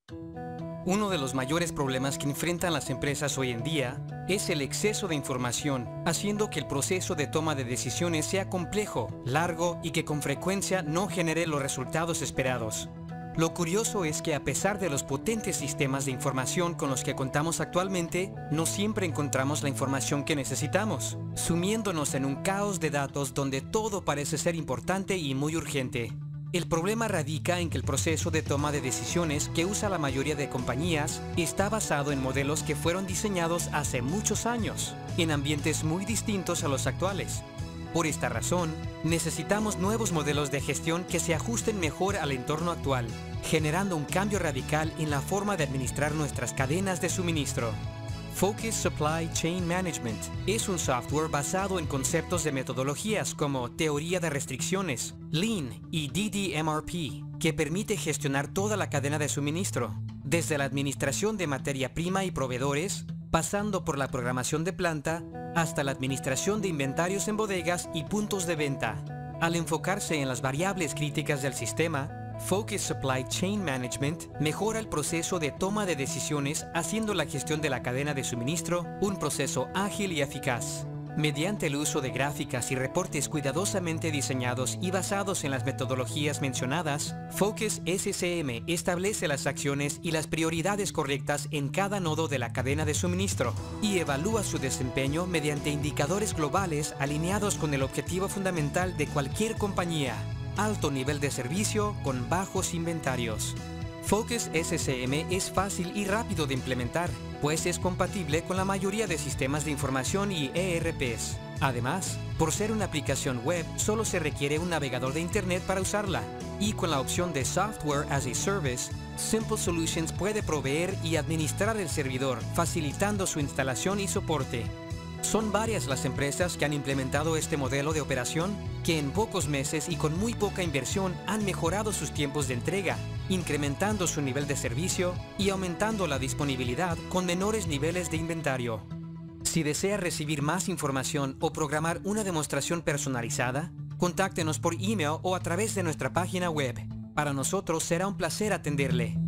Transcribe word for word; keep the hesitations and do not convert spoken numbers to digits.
Uno de los mayores problemas que enfrentan las empresas hoy en día es el exceso de información, haciendo que el proceso de toma de decisiones sea complejo, largo y que con frecuencia no genere los resultados esperados. Lo curioso es que a pesar de los potentes sistemas de información con los que contamos actualmente, no siempre encontramos la información que necesitamos, sumiéndonos en un caos de datos donde todo parece ser importante y muy urgente. El problema radica en que el proceso de toma de decisiones que usa la mayoría de compañías está basado en modelos que fueron diseñados hace muchos años, en ambientes muy distintos a los actuales. Por esta razón, necesitamos nuevos modelos de gestión que se ajusten mejor al entorno actual, generando un cambio radical en la forma de administrar nuestras cadenas de suministro. Focus Supply Chain Management es un software basado en conceptos de metodologías como teoría de restricciones, Lean y D D M R P, que permite gestionar toda la cadena de suministro, desde la administración de materia prima y proveedores, pasando por la programación de planta, hasta la administración de inventarios en bodegas y puntos de venta. Al enfocarse en las variables críticas del sistema, Focus Supply Chain Management mejora el proceso de toma de decisiones, haciendo la gestión de la cadena de suministro un proceso ágil y eficaz. Mediante el uso de gráficas y reportes cuidadosamente diseñados y basados en las metodologías mencionadas, Focus S C M establece las acciones y las prioridades correctas en cada nodo de la cadena de suministro y evalúa su desempeño mediante indicadores globales alineados con el objetivo fundamental de cualquier compañía: alto nivel de servicio con bajos inventarios. Focus S C M es fácil y rápido de implementar, pues es compatible con la mayoría de sistemas de información y E R Ps. Además, por ser una aplicación web, solo se requiere un navegador de Internet para usarla. Y con la opción de Software as a Service, Simple Solutions puede proveer y administrar el servidor, facilitando su instalación y soporte. Son varias las empresas que han implementado este modelo de operación, que en pocos meses y con muy poca inversión han mejorado sus tiempos de entrega, incrementando su nivel de servicio y aumentando la disponibilidad con menores niveles de inventario. Si desea recibir más información o programar una demostración personalizada, contáctenos por email o a través de nuestra página web. Para nosotros será un placer atenderle.